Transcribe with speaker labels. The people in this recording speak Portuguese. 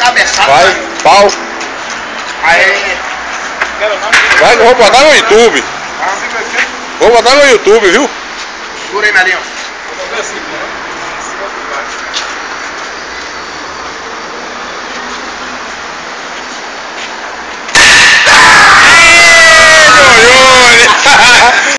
Speaker 1: cabeçada.
Speaker 2: Vai, pau.
Speaker 1: Aí.
Speaker 2: Vai, vou botar no YouTube. Vou botar no YouTube, viu?
Speaker 1: Segura aí, Melinho.